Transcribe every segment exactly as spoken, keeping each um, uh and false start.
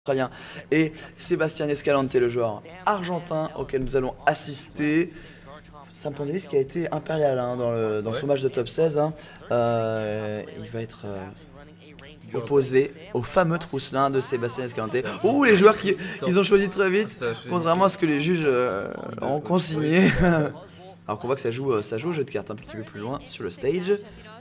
Australien et Sébastien Escalante, le joueur argentin auquel nous allons assister. Sam Pandelis qui a été impérial hein, dans, le, dans ouais. son match de top seize. Hein. Euh, il va être euh, opposé au fameux trousselin de Sébastien Escalante. Ouh, les joueurs qui ils ont choisi très vite, contrairement à ce que les juges euh, ont consigné. Alors qu'on voit que ça joue, ça joue au jeu de cartes un petit peu plus loin sur le stage.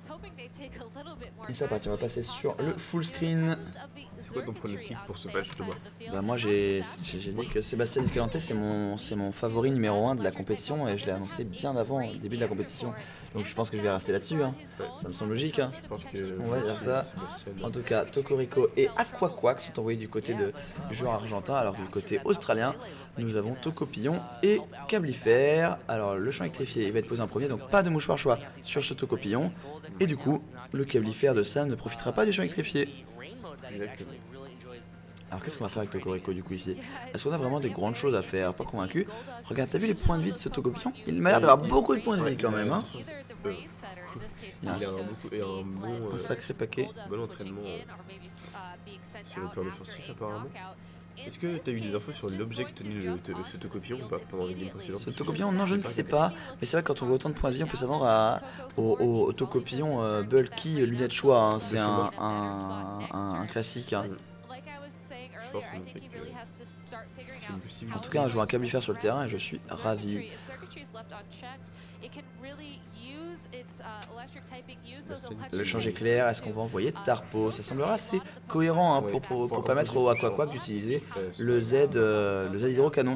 Et c'est parti, on va passer sur le full screen. C'est quoi ton pronostic pour ce match, Thomas? Bah moi j'ai dit que Sébastien Escalante c'est mon, mon favori numéro un de la compétition et je l'ai annoncé bien avant le début de la compétition. Donc je pense que je vais rester là-dessus, hein. Ouais. Ça me semble logique. Hein. Je pense que on va dire ça. En tout cas, Tokorico et Aquaquack sont envoyés du côté de, du joueur argentin, alors que du côté australien, nous avons Tocopillon et Cablifer. Alors le champ électrifié il va être posé en premier, donc pas de mouchoir choix sur ce Tocopillon. Et du coup, le Cablifer de Sam ne profitera pas du champ électrifié. Exactement. Alors qu'est-ce qu'on va faire avec Tokorico du coup ici? Est-ce qu'on a vraiment des grandes choses à faire? Pas convaincu. Regarde, t'as vu les points de vie de ce Tocopillon? Il m'a l'air d'avoir beaucoup de points de vie quand même. Hein. Euh, il a un, beaucoup, et un bon un sacré paquet. Bon entraînement euh, sur le plan défensif apparemment. Est-ce que tu as eu des infos sur l'objet que tenait le, te, ce Tocopillon ou pas pendant les games précédentes? Ce Tocopillon, non je ne sais pas, mais c'est vrai que quand on voit autant de points de vie on peut s'attendre à, au, au, au Tocopillon euh, bulky lunettes choix, hein. C'est un, un, un, un classique. Hein. Je pense en fait que c'est une possibilité. En tout cas, je joue un Cablifer sur le terrain et je suis ravi. Le change éclair, est-ce qu'on va envoyer Tarpo? Ça semblera assez cohérent hein, pour, pour, pour permettre au Aquaquack d'utiliser le Z, euh, le Z hydrocanon.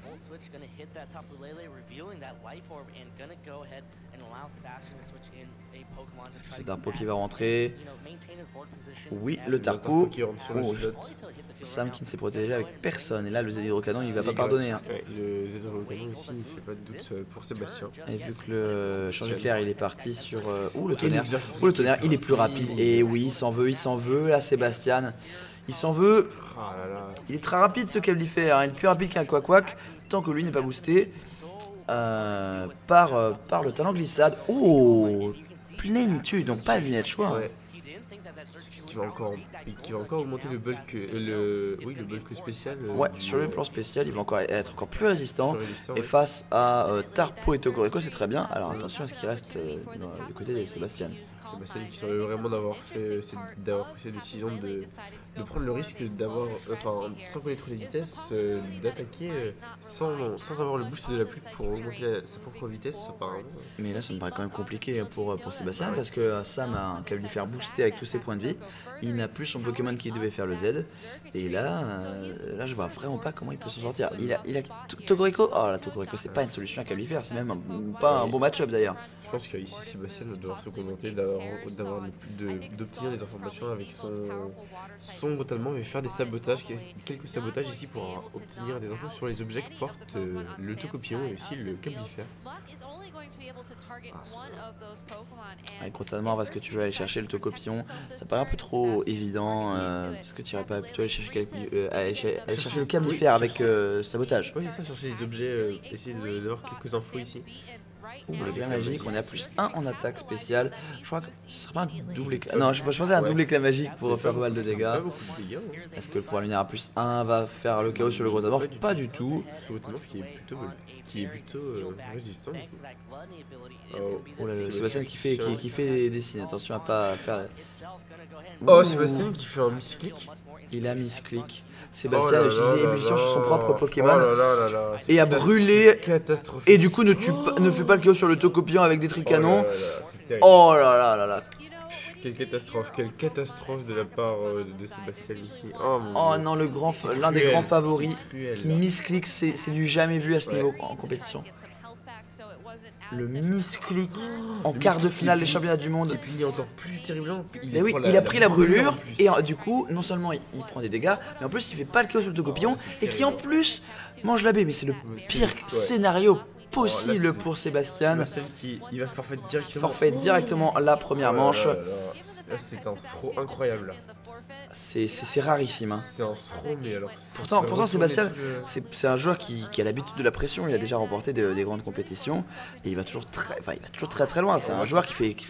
C'est Tarpo qui va rentrer. Oui, le Tarpo. Qui rentre sur le slot. Sam qui ne s'est protégé avec personne. Et là, le Z hydrocanon, il va pas pardonner. Hein. Ouais, le Z hydrocanon ici, il fait pas de doute pour Sébastien. Et vu que le change éclair, il est parti sur. Euh... Ouh, le tonnerre. Ouh, le tonnerre, il est plus rapide. Et oui, il s'en veut, il s'en veut. Là, Sébastien, il s'en veut. Il est très rapide ce Cablifer. Hein. Il est plus rapide qu'un Quack tant que lui n'est pas boosté euh, par, euh, par le talent glissade. Oh, plénitude. Donc pas de lunettes choix. Ouais. Qui va encore, qui va encore augmenter le bulk, euh, le, oui, le bulk spécial. Euh, ouais, du, sur le plan spécial, il va encore être encore plus résistant. Plus résistant et ouais. face à euh, Tarpo et Tokorico, c'est très bien. Alors attention à ce qui reste euh, dans, du côté de Sébastien. Sébastien qui semble vraiment d'avoir fait, d'avoir pris cette décision de, de prendre le risque d'avoir, enfin, sans connaître les vitesses, euh, d'attaquer euh, sans, sans avoir le boost de la pluie pour augmenter la, sa propre vitesse apparemment. Mais là, ça me paraît quand même compliqué pour, pour Sébastien parce que Sam a un Cablifer boosté avec tous ses points de vie. Il n'a plus son Pokémon qui devait faire le Z. Et là, euh, là je vois vraiment pas comment il peut s'en sortir. Il a, il a Tokorico. Oh là, Tokorico, c'est pas une solution à Cablifer, c'est même un, pas un bon match-up d'ailleurs. Je pense qu'ici Sébastien va devoir se contenter d'avoir d'obtenir des informations avec son, son brutalement et faire des sabotages, quelques sabotages ici pour obtenir des infos sur les objets que porte euh, le Tocopillon et aussi le Cablifer. Avec brutalement, parce que tu veux aller chercher le Tocopillon, ça paraît un peu trop évident. Euh, parce que tu irais pas plutôt aller chercher, quelque, euh, aller chercher, aller chercher le Cablifer oui, avec euh, sabotage. Oui, c'est ça, chercher les objets, euh, essayer d'avoir quelques infos ici. Ouh, le éclat magique, on est à plus un en attaque spéciale. Je crois que ce serait pas un double éclat. Non, je, je pensais à un ouais. double éclat magique pour faire pas mal de dégâts. Est-ce que le pouvoir lunaire à plus un va faire le chaos sur le gros amorphe? Pas du tout. Ce gros amorphe qui est plutôt, qui est plutôt euh, résistant. Oh, oh là, le Sébastien qui fait, qui, qui fait des signes. Attention à pas faire. Oh, Sébastien qui fait un misclick. Il a misclick. Sébastien oh a utilisé ébullition sur son propre Pokémon oh là là là là. Et a brûlé. Catastrophique. Et du coup ne, tue pas, ne fait pas le chaos sur le Tocopillon avec des tricanons. Oh là là là là. Quelle catastrophe, quelle catastrophe de la part euh, de Sébastien ici. Oh, mon oh Dieu. Non, le grand, l'un des grands favoris cruel, qui misclick, c'est du jamais vu à ce ouais. niveau en compétition. Le misclick en le quart de finale des championnats du monde. Et puis il est encore plus terriblement. Il, mais oui, la, il a pris la brûlure, la brûlure et euh, du coup, non seulement il, il prend des dégâts, mais en plus il fait pas le chaos sur le Tocopillon oh, et qui en plus mange la baie. Mais c'est le pire ouais. scénario possible oh, là, pour Sébastien. Qui, il va forfait directement. Forfait directement la première manche. C'est un throw incroyable. C'est rarissime. Hein. C'est un throw, mais alors. Pourtant, pourtant Sébastien, c'est un joueur qui, qui a l'habitude de la pression. Il a déjà remporté de, des grandes compétitions et il va toujours très, enfin, il va toujours très très loin. C'est un joueur qui fait, qui fait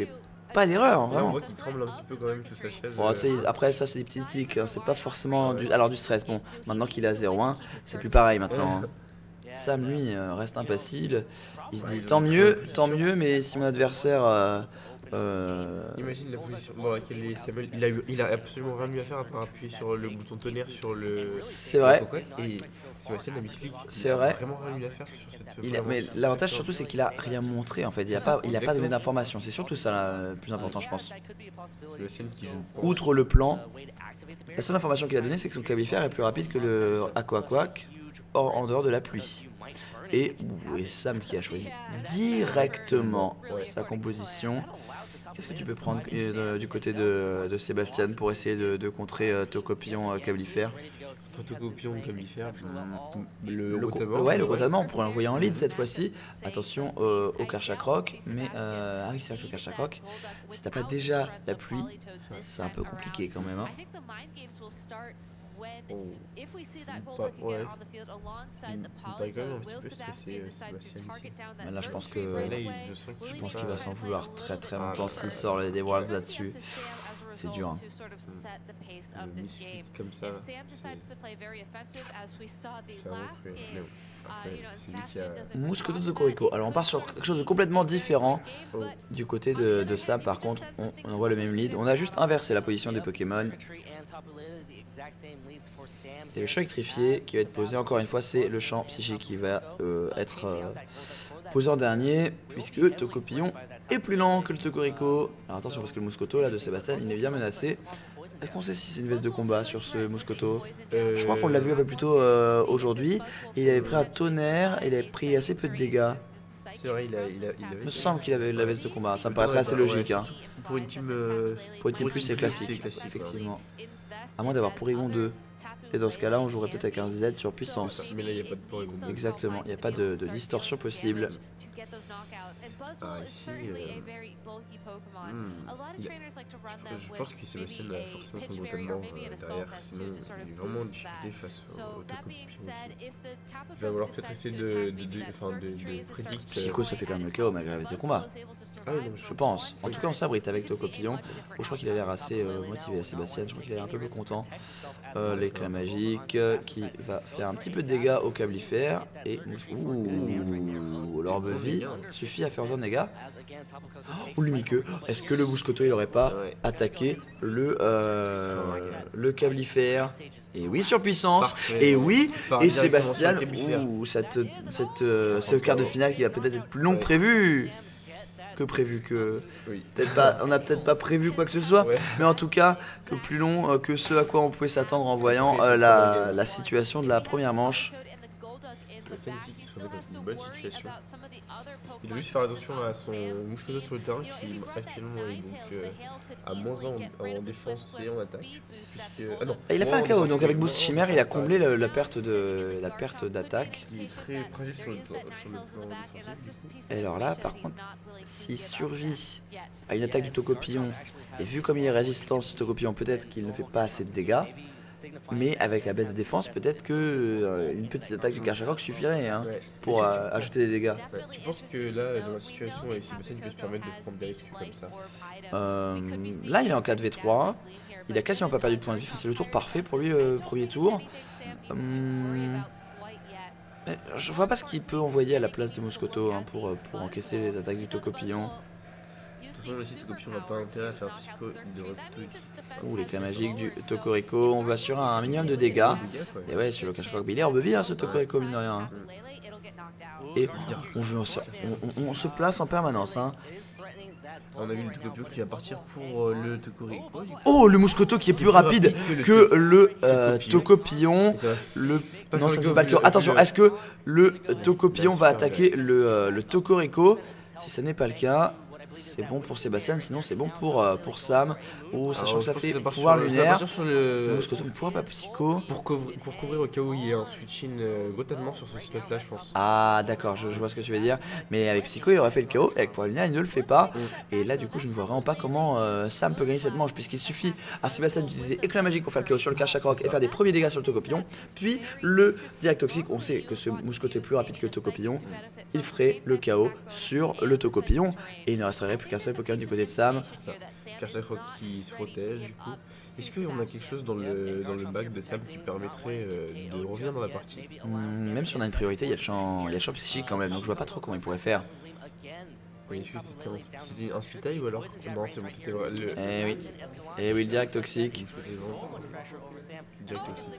pas d'erreur, Là, on vraiment. voit qu'il tremble un petit peu quand même sous sa chaise. Bon, tu sais, après ça c'est des petits tics, hein, c'est pas forcément du... Alors du stress, bon, maintenant qu'il est à zéro un, c'est plus pareil maintenant. Hein. Sam lui euh, reste impassible, il se dit tant mieux, tant mieux, mais si mon adversaire... Euh, euh, Imagine la position dans laquelle est Samuel, il a, eu, il a absolument rien eu à faire à part appuyer sur le bouton tonnerre sur le... C'est vrai. Et Sébastien a mis clic, C'est il vrai. a vraiment rien eu à faire sur cette... Il a, mais l'avantage surtout c'est qu'il a rien montré en fait, il a pas, il a pas donné d'informations, c'est surtout ça là, le plus important je pense. Sébastien qui joue. Outre le plan, la seule information qu'il a donnée c'est que son cablifer est plus rapide que le Aqua Quack hors- en dehors de la pluie. Et, et Sam qui a choisi directement sa composition. Qu'est-ce que tu peux prendre euh, du côté de, de Sébastien pour essayer de, de contrer euh, Tocopillon euh, cablifère? Tocopion cablifère, le Le, Rotamor. gros- ouais, le Rotamor, on pourrait l'envoyer en lead cette fois-ci. Attention euh, au Karchakroc, mais euh, ah oui, c'est vrai que le Karchakroc, si t'as pas déjà la pluie, c'est un peu compliqué quand même. Hein. Oh. Pas- ouais. Il me paraît quand même un petit peu stressé, euh, Sébastien ici. Mais là, je pense que Là, il, je sens qu'il je pense qu'il va s'en vouloir très très longtemps s'il sort les- des Worlds là-dessus. C'est dur. Hein. Le misclick comme ça, c'est c'est vraiment cruel. Mais bon, après, c'est lui qui a... Mousqueto de Corico. Alors on part sur quelque chose de complètement différent. Oh. Du côté de, de Sam, par contre, on, on envoie le même lead. On a juste inversé la position des Pokémon. Et le champ électrifié qui va être posé, encore une fois, c'est le champ psychique qui va euh, être euh, posé en dernier, puisque Tocopillon est plus lent que le Tocorico. Alors attention, parce que le Mousqueto là de Sébastien, il est bien menacé. Est-ce qu'on sait si c'est une veste de combat sur ce Mousqueto? Euh, Je crois qu'on l'a vu un peu plus tôt euh, aujourd'hui. Et il avait pris un tonnerre et il avait pris assez peu de dégâts. C'est vrai, il, a, il, a, il avait... Il me semble qu'il avait la veste de combat. Ça me paraîtrait assez logique. Hein. Pour une team... Euh, Pour une team plus, c'est classique, effectivement. À moins d'avoir Porygon deux. Et dans ce cas-là, on jouerait peut-être avec un Z sur puissance. Mais là, il n'y a pas de Porygon. Exactement, il n'y a pas de, de distorsion possible. Ah, ici... Euh... Hmm. Il a... je, je pense que Sébastien a forcément son brutalement euh, derrière, sinon il est vraiment en difficulté face au, au Tocopillon aussi. Il va falloir peut-être essayer de, de, de, enfin, de, de prédicter... Psycho, ça fait quand même le K O malgré la veste de combat. Ah oui, non, Je pense. En tout cas, on s'abrite avec Tocopillon. Oh, je crois qu'il a l'air assez euh, motivé, Sébastien. Je crois qu'il a l'air un peu plus content. Euh, L'éclat magique euh, qui va faire un petit peu de dégâts au cablifère. Et ouh, l'orbe vie suffit à faire autant de dégâts. Oh, Lumiqueux. Est-ce que le Mousqueto il aurait pas attaqué le, euh, le cablifère? Et oui, sur puissance. Et oui, et Sébastien. Ouh, cette, cette, euh, ce quart de finale qui va peut-être être plus long que prévu. Que prévu que oui. peut-être pas, on n'a peut-être pas prévu quoi que ce soit, ouais. mais en tout cas que plus long euh, que ce à quoi on pouvait s'attendre en voyant euh, la, la situation de la première manche. C'est ici qui se remet dans une bonne situation. Il doit juste faire attention à son Mousqueto sur le terrain qui actuellement est donc euh, à moins un en, en défense et en attaque. Puisque, ah non, Il a fait un K O, donc avec Boost Chimère il a comblé le, la perte de la perte d'attaque. Il est très fragile sur le, sur le plan défensif. Et alors là par contre, s'il survit à une attaque du Tocopillon, et vu comme il est résistant ce Tocopillon, peut-être qu'il ne fait pas assez de dégâts. Mais avec la baisse de défense, peut-être que euh, une petite attaque du Karchakroc suffirait hein, ouais. pour euh, ajouter des dégâts. Ouais. Tu penses que là, dans la situation, Sébastien peut se permettre de prendre des risques comme ça? euh, Là, il est en quatre v trois. Il a quasiment pas perdu de points de vie. Enfin, c'est le tour parfait pour lui, le premier tour. Hum, je vois pas ce qu'il peut envoyer à la place de Mousqueto hein, pour, pour encaisser les attaques du Tocopillon. De toute façon, le Tocopillon n'a pas intérêt à faire psycho, il devrait plutôt... Ouh, l'éclat magique du Tocorico, on va sur un minimum de dégâts. Et ouais, sur le Karchakroc, il est herbe vie hein, ce Tocorico, mine de rien. Et on, veut, on, on, on se place en permanence. Hein. On a vu le Tocopillon qui va partir pour euh, le Tocorico. Oh, le Mousqueto qui est plus rapide que le euh, Tocopillon. Le... Non, ça ne fait pas le cœur. Attention, est-ce que le Tocopillon va attaquer le, euh, le Tocorico? Si ce n'est pas le cas, c'est bon pour Sébastien, sinon c'est bon pour, euh, pour Sam. Oh, sachant Alors, que ça que fait ça pouvoir sur, lunaire. Ça sur le... Le Mousqueto ne pourra pas psycho. Pour couvrir, pour couvrir au cas où il y ait un switch-in euh, brutalement sur ce slot là, je pense. Ah, d'accord, je, je vois ce que tu veux dire. Mais avec Psycho, il aurait fait le K O. Et avec pouvoir lunaire, il ne le fait pas. Mm. Et là, du coup, je ne vois vraiment pas comment euh, Sam peut gagner cette manche. Puisqu'il suffit à Sébastien d'utiliser éclat magique pour faire le K O sur le Karchakroc et faire des premiers dégâts sur le Tocopillon. Puis le direct toxique, on sait que ce Mousqueto est plus rapide que le Tocopillon. Il ferait le K O sur le Tocopillon. Et il ne reste resterait plus qu'un seul Pokémon du côté de Sam. Ça. Karchakroc qui se protège du coup. Est-ce qu'on a quelque chose dans le, dans le bac de Sam qui permettrait euh, de revenir dans la partie? Hum, même si on a une priorité, il y a le champ, il y a le champ psychique quand même, donc je vois pas trop comment il pourrait faire. Oui, est-ce que c'était un, c'était un split tail ou alors? Non, c'est bon, c'était le. Eh oui, eh oui, le direct toxique. Direct toxique.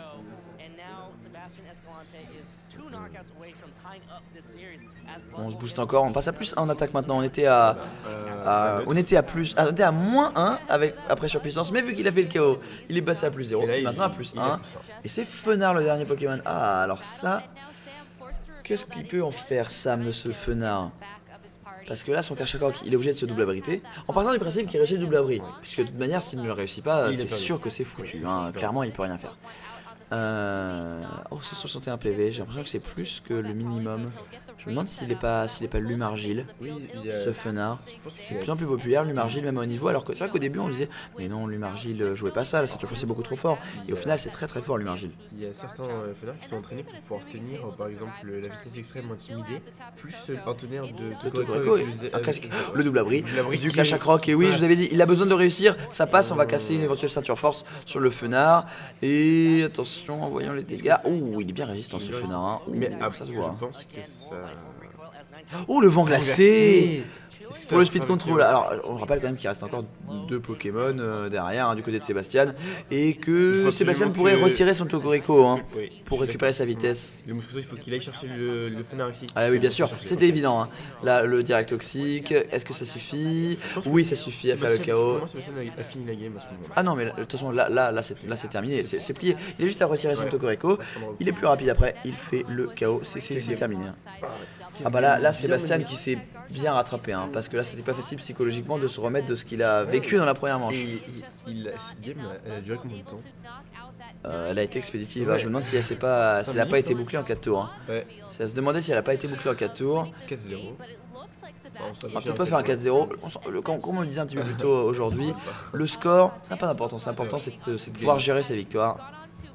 On se booste encore, on passe à plus un en attaque maintenant, on était à, à- on était à plus, ah, on était à moins un avec, après surpuissance, mais vu qu'il a fait le K O, il est passé à plus zéro, Et là, puis il- maintenant à plus il est un, à plus un. et c'est Fenard le dernier Pokémon. Ah, alors ça, qu'est-ce qu'il peut en faire Sam de ce Fenard? Parce que là, son Karchakroc, il est obligé de se double abriter, en partant du principe qu'il réussit le double abri, puisque de toute manière, s'il ne le réussit pas, Il est c'est perdu. sûr que c'est foutu, hein. Clairement, il peut rien faire. Euh... Oh, c'est soixante et un P V, j'ai l'impression que c'est plus que le minimum. Je me demande s'il est pas, s'il est pas Lumargile, Oui, il y a. ce Fenard. Je pense que C'est de plus en plus populaire, Lumargile, même au niveau, alors que c'est vrai qu'au début on disait mais non, Lumargile jouait pas ça, cette fois c'est beaucoup trop fort. Et au final c'est très très fort Lumargile. Il y a certains euh, fenards qui sont entraînés pour pouvoir tenir euh, par exemple la vitesse extrême intimidée, plus euh, un tonnerre de Le Togoko Togoko, avec et- les- un avec- classique. ouais. Le double abri, Double abri du qui- Karchakroc, et oui passe. je vous avais dit, il a besoin de réussir, ça passe, on va casser une éventuelle ceinture force sur le Fenard. Et attention en voyant les dégâts, oh il est bien résistant ce Fenard, hein. Ouh, Mais ça après, se je voit. pense que ça. Oh le vent glacé! Est-ce que ça Pour le va speed faire control, avec- alors on rappelle quand même qu'il reste encore deux Pokémon euh, derrière hein, du côté de Sébastien et Il que faut Sébastien absolument pourrait que- retirer son Togorico hein, Oui, pour je suis récupérer d'accord. sa vitesse. Le Mousqueto, il faut qu'il aille chercher le, le Fenard ici. Ah oui bien sûr, Chercher c'était le évident hein. Là le direct toxique, est-ce que ça suffit? Je pense que Oui ça suffit à faire le K O. Comment Sébastien a, a fini la game à ce moment-là? Ah non mais là, de toute façon là, là, là c'est là, c'est terminé, c'est c'est plié. Il a juste à retirer son Ouais. Togorico, il est plus rapide après, il fait le K O, c'est c'est- c'est terminé. hein. Ah bah là, là Sébastien qui s'est bien rattrapé hein, parce que là c'était pas facile psychologiquement de se remettre de ce qu'il a vécu dans la première manche. Et il, il- cette game, elle a duré combien de temps? Euh, elle a été expéditive, hein. Ouais. Je me demande si elle s'est pas, si elle a pas minutes, été hein. bouclée en quatre tours. Hein. Ouais, Si elle se demandait si elle a pas été bouclée en quatre tours. quatre zéro. On va peut-être pas faire un quatre zéro. On s'en- le- Comme comme on le disait un petit peu plus tôt aujourd'hui, le score, ça n'a pas d'importance. L'important c'est de, c'est de pouvoir gérer ses victoires.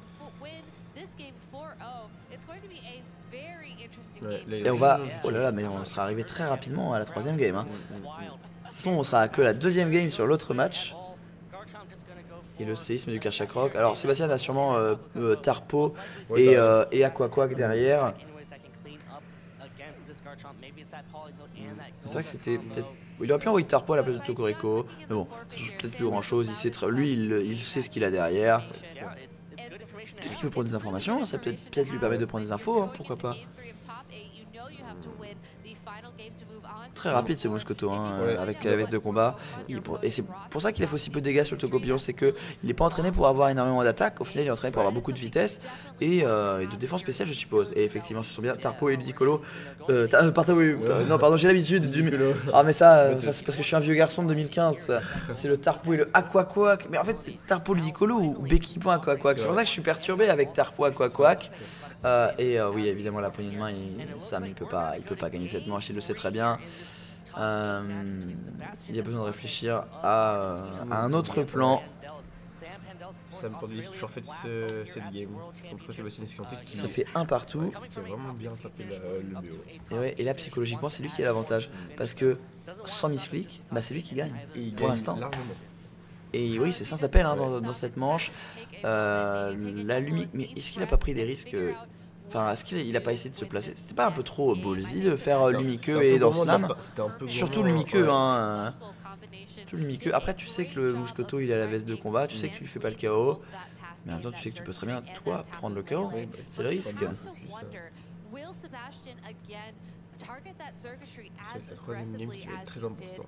Ouais, là, il Et a on va, vraiment- oh là là, mais on sera arrivé très rapidement à la troisième game. Hein. De toute façon, on sera que la deuxième game sur l'autre match. Et le séisme du Karchakroc. Alors Sébastien a sûrement euh, euh, Tarpo Ouais, et, bah, euh, et Aquaquack derrière. C'est vrai que c'était peut-être. Il aurait pu envoyer Tarpo à la place de Togorico. Mais bon, ça change peut-être plus grand chose. Il sait très- Lui, il, il sait ce qu'il a derrière. Peut-être qu'il veut prendre des informations. Ça peut peut-être lui permettre de prendre des infos. Hein, pourquoi pas. Très rapide ce Moscoto hein, Ouais. avec la veste de combat. Il- pour- et c'est pour ça qu'il a fait aussi peu de dégâts sur le Tocopillon, c'est que il n'est pas entraîné pour avoir énormément d'attaques, au final il est entraîné pour avoir beaucoup de vitesse et, euh, et de défense spéciale je suppose. Et effectivement ce sont bien Tarpo et Ludicolo. Euh, ta- euh, pardon, oui, euh, non pardon j'ai l'habitude du... Ludicolo. Ah mais ça, euh, ça c'est parce que je suis un vieux garçon de deux mille quinze, ça. C'est le Tarpo et le Aquaquack. Mais en fait c'est Tarpo Ludicolo ou Becky.Aquaquack. C'est pour ça que je suis perturbé avec Tarpo Aquaquack. Euh, et euh, oui évidemment la poignée de main, il, Sam il peut pas, il peut pas gagner cette manche, il le sait très bien. Euh, il y a besoin de réfléchir à, euh, à un autre plan. Ça me paraît qu'il faut en fait ce, cette game contre Sébastien Escanté qui, Ça fait un partout. qui a vraiment bien tapé la- le B O. Et, ouais, et là psychologiquement c'est lui qui a l'avantage parce que sans misclick, bah, c'est lui qui gagne Et il pour gagne l'instant. largement. Et oui c'est sans appel hein, dans, dans cette manche. Euh, la Lumic, mais est-ce qu'il a pas pris des risques euh, Enfin, est-ce qu'il a, il a pas essayé de se placer? C'était pas un peu trop ballsy de faire euh, Lumiqueux C'était un et peu dans gourmand de la Slam? part- c'était un peu Surtout gourmand, Lumiqueux, ouais. hein. euh, Surtout Lumiqueux. Après, tu sais que le Mouscoto il a la veste de combat, tu sais que tu lui fais pas le K O. Mais en même temps, tu sais que tu peux très bien, toi, prendre le K O. Oui, bah, C'est le risque. pas bien, plus, C'est la troisième game qui va être très importante.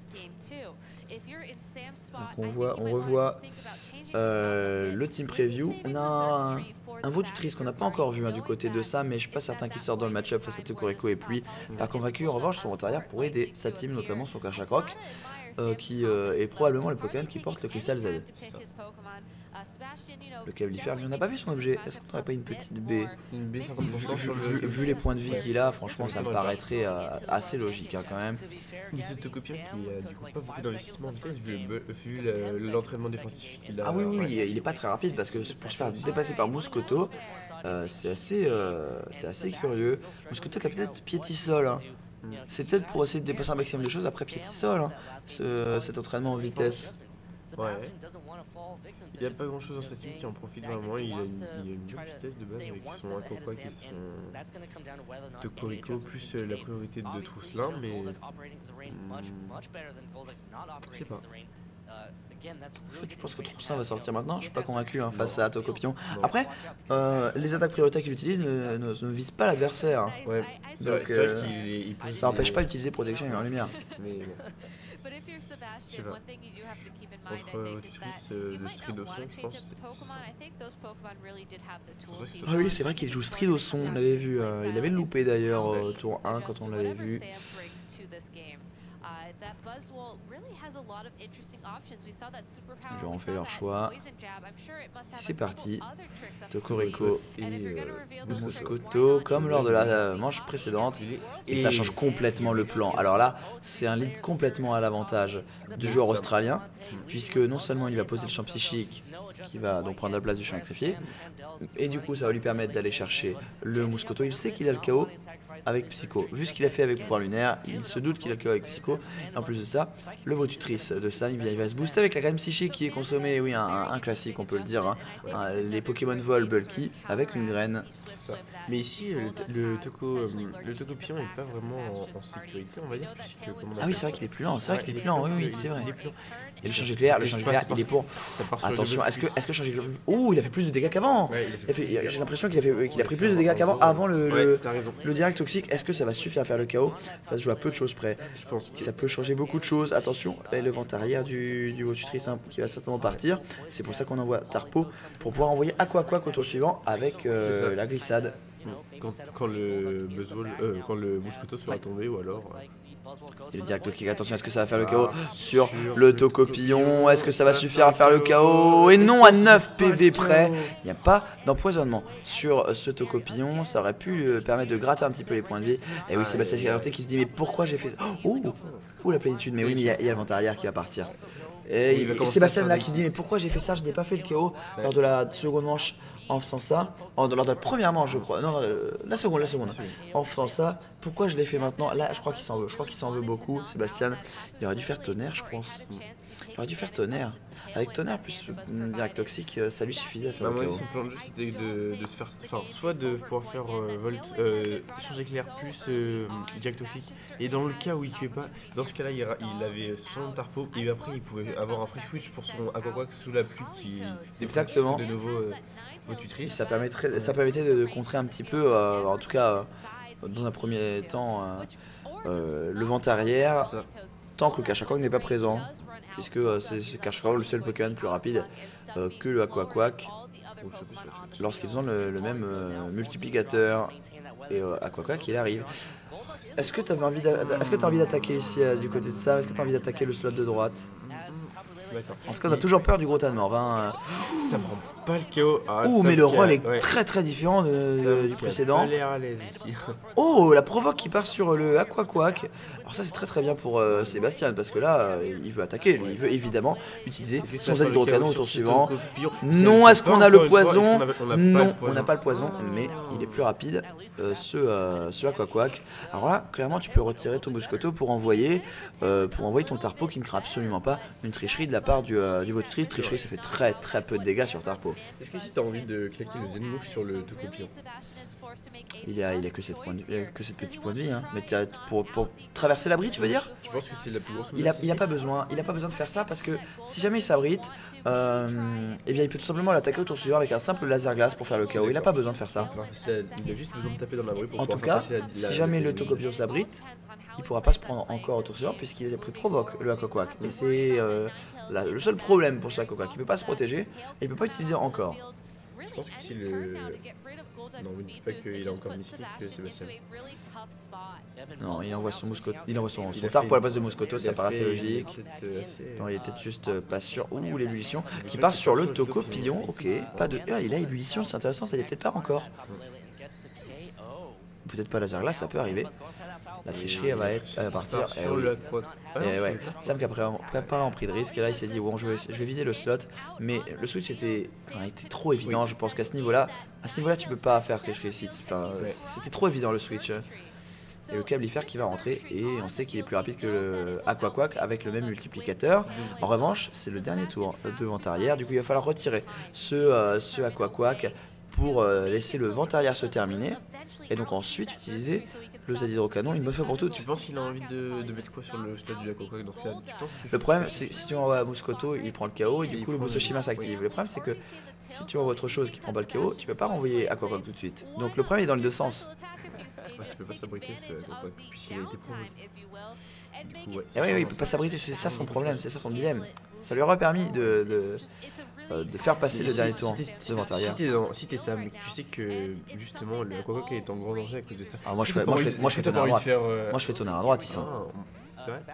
Donc on voit, on revoit euh, le team preview. On a un, un Votutrice qu'on n'a pas encore vu hein, du côté de ça, mais je suis pas certain qu'il sorte dans le match-up face à Tokorico et puis pas convaincu. En revanche, son arrière pour aider sa team, notamment son Karchakroc, euh, qui euh, est probablement le Pokémon qui porte le Crystal Z. Le Cablifère, lui, on n'a pas vu son objet. Est-ce qu'on n'aurait pas une petite baie? Une B cinquante pour cent Vu, sur vu- le. vu les points de vie qu'il a, franchement, ça me paraîtrait euh, assez logique hein, quand même. Mais c'est Tocopion qui a du coup pas beaucoup d'investissement en vitesse vu le- vu le- l'entraînement défensif qu'il a. Ah oui, oui, Ouais. oui, il est pas très rapide parce que pour se faire dépasser par Mouscoto, euh, c'est assez, euh, c'est assez curieux. Mouscoto qui a peut-être piétisol. Hein. C'est peut-être pour essayer de dépasser un maximum de choses après Piétisol, hein, ce, cet entraînement en vitesse. Ouais. Il n'y a pas grand chose dans cette team qui en profite vraiment. Il a une, il a une bonne vitesse de base avec son Aquaquack et son Tocorico, plus euh, la priorité de Trousselin, mais. Hmm, je sais pas. Est-ce que tu penses que Trousselin va sortir maintenant? Je suis pas convaincu hein, face à Tocopillon. Après, euh, les attaques prioritaires qu'il utilise ne, ne, ne visent pas l'adversaire. Hein. Ouais, c'est vrai, euh, vrai qu'il il ça n'empêche pas d'utiliser protection et en lumière. Mais bon. Je sais pas. Entre euh, tutrice euh, de Stridosson, je pense. C'est ça. Ah oui, c'est vrai qu'il joue Stridosson, on l'avait vu. Euh, il avait loupé d'ailleurs au tour un quand on l'avait vu. Ils ont fait leur choix. C'est parti. Tocorico et euh, Moscoto, comme lors de la euh, manche précédente. Et ça change complètement le plan. Alors là, c'est un lead complètement à l'avantage du joueur australien, puisque non seulement il va poser le champ psychique, qui va donc prendre la place du champ électrifié, et du coup ça va lui permettre d'aller chercher le Moscoto. Il sait qu'il a le K O avec Psycho. Vu ce qu'il a fait avec pouvoir lunaire, il se doute qu'il a le K O avec Psycho. Et en plus de ça, le votutrice de Sam, il, il va se booster avec la graine psychique qui est consommée, oui, un, un classique, on peut le dire. Hein. Un, les Pokémon Vol Bulky avec une graine. Ça. Mais ici, le, le, toco, euh, le Tocopillon n'est pas vraiment en, en sécurité, on va dire. Puisque, ah oui, c'est vrai qu'il est plus lent, c'est vrai qu'il est plus lent, oui, oui, c'est vrai. Et le change éclair, le change éclair, il est pour. Attention, est-ce que, est-ce que change éclair. Oh, il a fait plus de dégâts qu'avant. Ouais, j'ai l'impression qu'il a, fait, qu'il a pris plus de dégâts qu'avant, avant le, ouais, le, le direct toxique. Est-ce que ça va suffire à faire le K O? Ça se joue à peu de choses près. Je pense que ça peut changer beaucoup de choses. Attention, là, le vent arrière du, du votutrice hein, qui va certainement partir. C'est pour ça qu'on envoie Tarpo pour pouvoir envoyer Aquaquack au tour suivant avec euh, la glissade. Quand, quand le Buzzwole, euh, quand le Moscoto sera tombé ou alors. Euh... Et le direct toxique, attention, est-ce que ça va faire le K O sur le Tocopillon? Est-ce que ça va suffire à faire le K O? Et non, à neuf P V près, il n'y a pas d'empoisonnement sur ce Tocopillon. Ça aurait pu permettre de gratter un petit peu les points de vie. Et oui, Sébastien Galanté qui se dit mais pourquoi j'ai fait ça? Oh, oh la plénitude, mais oui, mais il y a, il y a le vent arrière qui va partir. Et oui, il, Sébastien là qui se dit mais pourquoi j'ai fait ça? Je n'ai pas fait le K O lors de la seconde manche. En faisant ça, en, lors de la première manche je crois, non, euh, la seconde, la seconde, en faisant ça, pourquoi je l'ai fait maintenant? Là je crois qu'il s'en veut, je crois qu'il s'en veut beaucoup, Sébastien, il aurait dû faire tonnerre je pense, il aurait dû faire tonnerre, avec tonnerre plus euh, direct toxique, ça lui suffisait à faire bah le moi son plan de jeu c'était de, de se faire, enfin soit de pouvoir faire euh, volt, euh, échange éclair plus euh, direct toxique, et dans le cas où il tuait pas, dans ce cas là il, il avait son Tarpo, et après il pouvait avoir un free switch pour son Aquaquack sous la pluie qui exactement de nouveau euh, votutrice. Ça permettrait, ça permettait de, de contrer un petit peu, euh, en tout cas euh, dans un premier temps, euh, euh, le vent arrière, tant que le Kachakok n'est pas présent, puisque euh, c'est Kachakok le seul Pokémon plus rapide euh, que le Aquaquack, lorsqu'ils ont le, le même euh, multiplicateur, et euh, Aquaquack il arrive. Est-ce que tu as envie d'attaquer ici euh, du côté de ça? Est-ce que tu as envie d'attaquer le slot de droite? En tout cas, on a toujours peur du gros tas de mort. Hein. Ça me rend pas le K O. Ah, oh, mais le rôle est ouais. très très différent de, de, du précédent. À l'aise ici. Oh, la provoque qui part sur le Aquaquack. Alors ça c'est très très bien pour euh, Sébastien parce que là euh, il veut attaquer, lui. Il veut évidemment utiliser son Z hydrocanon au tour suivant. Non, est-ce qu'on a le poison? Non, on n'a pas le poison, mais il est plus rapide euh, ce, euh, ce Aquaquack. Alors là, clairement tu peux retirer ton Moscoto pour envoyer, euh, pour envoyer ton Tarpo qui ne craint absolument pas une tricherie de la part du, euh, du votutrice. Tricherie ça fait très très peu de dégâts sur Tarpo. Est-ce que si tu as envie de claquer le Zen Move sur le Tocopillon? Il a, il a que cette point de, il a que cette petite point de vie, hein. Mais pour, pour traverser l'abri, tu veux dire? Je pense que c'est la plus grosse. Il a, il a pas besoin, il a pas besoin de faire ça parce que si jamais il s'abrite, euh, eh bien il peut tout simplement l'attaquer au tour suivant avec un simple laser glace pour faire le K O. Il a pas besoin de faire ça. Il a juste besoin de taper dans l'abri pour. En tout cas, la, la, si jamais le Tocopillon s'abrite, il pourra pas se prendre encore au tour suivant puisqu'il a pris provoque le Aquaquack. Et c'est euh, le seul problème pour ce Aquaquack. Il peut pas se protéger et il peut pas utiliser encore. Je pense que si le. Non, vous ne dites pas qu'il a encore mystique, Sébastien. Non, il envoie son Moscoto, il envoie son, son Tarp pour la base de Moscoto, ça paraît assez logique. Non, il est peut-être juste pas sûr. Ouh, l'ébullition qui passe sur le Tocopillon, ok. Pas de. Ah, il a ébullition, c'est intéressant, ça y est peut-être pas encore. Peut-être pas laser glace, ça peut arriver. La tricherie elle va être, elle va partir. Sur le et ouais. Sam qui a préparé en prix de risque et là il s'est dit bon je vais, je vais viser le slot, mais le switch était, enfin, était trop évident. Oui. Je pense qu'à ce niveau-là, à ce niveau-là tu peux pas faire tricherie ici. Enfin, ouais. C'était trop évident le switch. et le Cablifer qui va rentrer. Et on sait qu'il est plus rapide que le Aquaquack avec le même multiplicateur. En revanche, c'est le dernier tour de vent-arrière. Du coup, il va falloir retirer ce, euh, ce Aquaquack pour euh, laisser le vent-arrière se terminer. Et donc ensuite utiliser le Z hydrocanon une bonne fois pour toutes. Tu penses qu'il a envie de, de mettre quoi sur le slot du Aquaquack dans ce cas? Tu penses que Le problème, c'est que si tu envoies Mouscoto, il prend le K O et du Il coup le prend le- Boussoshima s'active. oui. Le problème, c'est que si tu envoies autre chose qui prend pas le K O, tu peux pas renvoyer Aquaquack tout de suite. Donc le problème est dans les deux sens. Ah, ça peut pas s'abriquer ce Aquaquack puisqu'il a été provoqué. Du coup, ouais. Et oui, oui, il peut pas s'abriter, c'est ça son problème, c'est ça son dilemme. Ça lui aurait permis de, de, euh, de faire passer le Si- dernier si tour t'es- de si vent-arrière. t'es dans- si t'es Sam et que tu sais que justement le Aquaquack est en grand danger à cause de ça. Ah, moi, je Est-ce que fais- t'as moi, pas je envie- fais- moi, je est-ce fais que t'as tonnerre pas à envie de faire. euh, Moi je fais tonnerre à droite ici. ah, c'est vrai.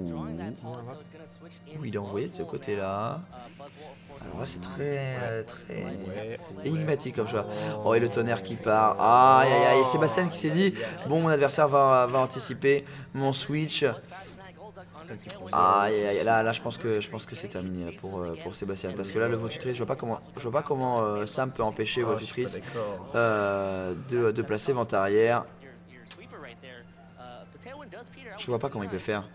Ouh, Ouh, il est envoyé de ce côté-là. Alors là c'est très très Ouais, énigmatique comme choix. Oh et le tonnerre qui part. Aïe aïe aïe. Et Sébastien qui s'est dit bon mon adversaire va, va anticiper mon switch. Aïe aïe aïe. Là là je pense que je pense que c'est terminé pour, euh, pour Sébastien. Parce que là le Votutrice, je vois pas comment je vois pas comment euh, Sam peut empêcher Ah, je suis pas Votutrice d'accord. euh, de, de placer vent arrière. Je vois pas comment il peut faire.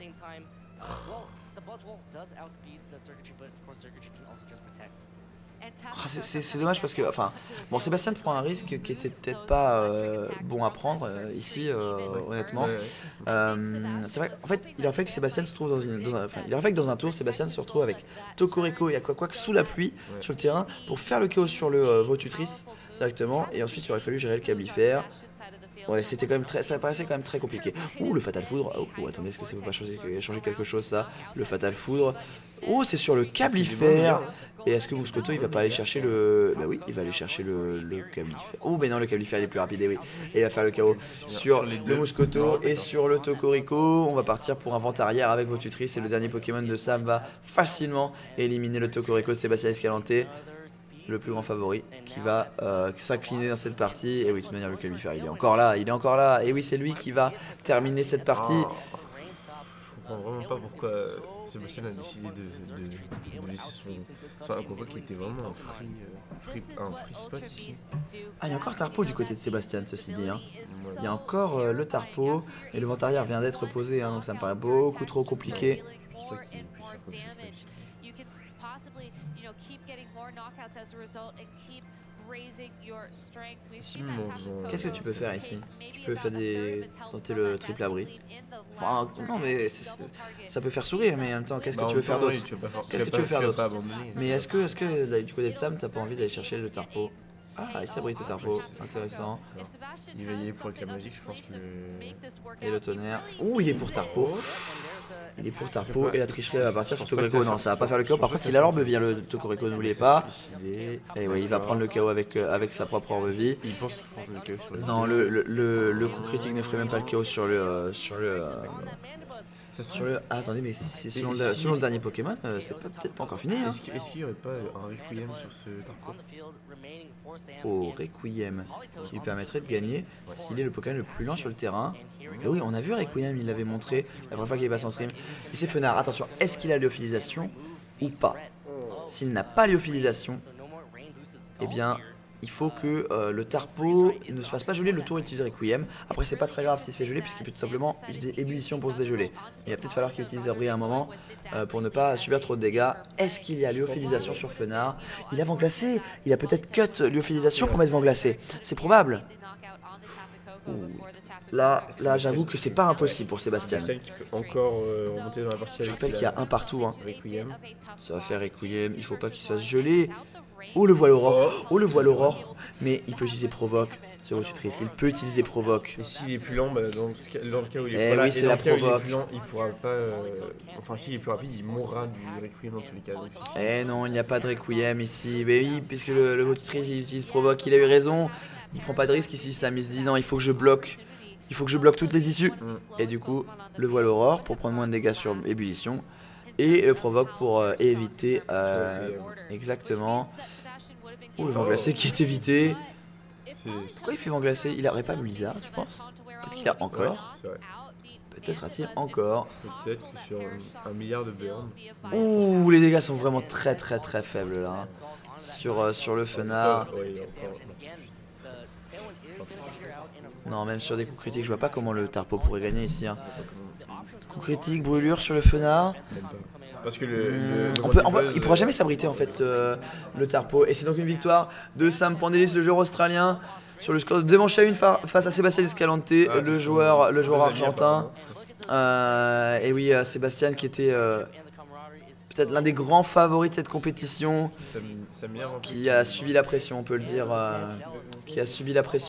Ah, c'est- c'est c'est dommage parce que, enfin, bon, Sébastien prend un risque qui était peut-être pas euh, bon à prendre euh, ici, euh, honnêtement. Ouais, ouais. Euh, c'est vrai, en fait, il a fait que Sébastien se trouve dans une, dans un, enfin, il a fait que dans un tour, Sébastien se retrouve avec Tokoreko et Aquaquack sous la pluie Ouais. sur le terrain pour faire le chaos sur le euh, Votutrice directement, et ensuite il aurait fallu gérer le Cablifer. Ouais, c'était quand même très, ça paraissait quand même très compliqué. Ouh, le Fatal Foudre. Oh, oh, attendez, est-ce que ça peut pas changer, changer quelque chose ça? Le Fatal Foudre. Oh, c'est sur le Cablifer. Et est-ce que Mouscoto il va pas aller chercher le. Bah oui, il va aller chercher le, le Cablifer. Oh, mais non, le Cablifer il est plus rapide, et oui. Et il va faire le K O sur les le deux. Mouscoto et sur le Tokoriko. On va partir pour un vent arrière avec Votutrice. Et le dernier Pokémon de Sam va facilement éliminer le Tokoriko de Sébastien Escalante, le plus grand favori, qui va euh, s'incliner dans cette partie. Et oui, de toute manière, le Cablifer, il est encore là, il est encore là. Et oui, c'est lui qui va terminer cette partie. Ah, je comprends vraiment pas pourquoi Sébastien a décidé de, de, de laisser son, son Aquaquack qui était vraiment un free, euh, free, un free spot ici. Ah, il y a encore Tarpo du côté de Sébastien, ceci dit. Hein. Voilà. Il y a encore euh, le Tarpo, et le vent arrière vient d'être posé, hein, donc ça me paraît beaucoup trop compliqué. Je pense pas qu'il puisse faire quoi que ce soit. Ici, même en faisant- Qu'est-ce que tu peux faire ici? Tu peux faire des. tenter le triple abri. Enfin, non, mais c'est- c'est- ça peut faire sourire, mais en même temps, qu'est-ce que Bah, tu en veux même faire temps, d'autre? oui, tu vas pas faire- Qu'est-ce tu que vas tu veux pas- faire tu vas d'autre? pas abandonner. Mais est-ce que, est-ce que là, du côté de Sam, t'as pas envie d'aller chercher le Tarpo? Ah, il s'abrite le Tarpo, intéressant. Il va y aller pour le cas magique, je pense que. Et le tonnerre. Ouh, il est pour Tarpo. Il est pour Tarpo et la tricherie va partir sur Tokoriko. Non, ça va pas faire le K O. Par contre, il a l'orbe vie, hein, le Tokoriko, n'oubliez pas. Et ouais, il va prendre le K O avec, euh, avec sa propre orbe vie. Il pense prendre le K O sur le. Non, le, le, le, le coup critique ne ferait même pas le K O sur le. euh, sur le. euh, Ça se sur le ah, attendez, mais si c'est selon, Et le- si- selon le dernier Pokémon, euh, c'est pas- peut-être pas encore fini. Hein. Est-ce qu'il est-ce qu'il y aurait pas un Requiem sur ce Tarko? Au Requiem, qui lui permettrait de gagner s'il est le Pokémon le plus lent sur le terrain. Et oui, on a vu Requiem, il l'avait montré la première fois qu'il est passé en stream. Et c'est Fenard, attention, est-ce qu'il a lyophilisation ou pas? S'il n'a pas lyophilisation, eh bien, il faut que euh, le Tarpo ne se fasse pas geler le tour utiliser Requiem. Après, c'est pas très grave s'il se fait geler, puisqu'il peut tout simplement utiliser ébullition pour se dégeler. Il va peut-être falloir qu'il utilise abri à un moment euh, pour ne pas subir trop de dégâts. Est-ce qu'il y a lyophilisation sur Fenard? Il a vent glacé. Il a peut-être cut lyophilisation pour mettre vent glacé. C'est probable. Ouh. Là, là j'avoue que c'est pas impossible pour Sébastien. Celle qui peut encore euh, remonter dans la partie Je avec rappelle qu'il y a un partout. Hein. Requiem. Ça va faire Requiem. Il faut pas qu'il se fasse geler. Oh, le voile aurore. Oh, le voile aurore. Mais il peut utiliser provoque. C'est tutrice. Il peut utiliser provoque. Et s'il est plus lent, bah, dans, ce cas- dans le cas où il est Eh pas là, oui, et c'est dans la le cas où il est provoque. plus lent, il pourra pas. euh, Enfin, s'il est plus rapide, il mourra du Requiem dans tous les cas. Donc c'est- Eh non, il n'y a pas de Requiem ici. Mais oui, puisque le, le votutrice il utilise provoque, il a eu raison. Il prend pas de risque ici. Sam il se dit non, il faut que je bloque. Il faut que je bloque toutes les issues. Mm. Et du coup, le voile aurore pour prendre moins de dégâts sur ébullition. Et le provoque pour euh, éviter. euh, exactement. Oh, le vent glacé qui est évité. c'est- Pourquoi il fait vent glacé? Il aurait pas Blizzard, tu penses? Peut-être qu'il a encore. Ouais, c'est vrai. Peut-être a-t-il encore. Peut-être que sur un, un milliard de burn. Ouh, les dégâts sont vraiment très très très faibles là. Hein. Sur, euh, sur le Fenard. Ouais, il y a encore- Non, même sur des coups critiques, je vois pas comment le Tarpo pourrait gagner ici. Hein. Coup critique, brûlure sur le Fenard. Même pas. Parce que le, Mmh, le, le on peut, on Rocky peut- Buzz, il pourra euh, jamais s'abriter en fait euh, le Tarpo. Et c'est donc une victoire de Sam Pandelis, le joueur australien, sur le score de deux manches à une fa- face à Sébastien Escalante, ah, le ce joueur, sont le joueur deux amis, argentin. apparemment. Euh, et oui, euh, Sébastien qui était euh, peut-être l'un des grands favoris de cette compétition, Ça m- ça m'énerve un peu qui a subi la pression, on peut le dire, euh, qui a subi la pression.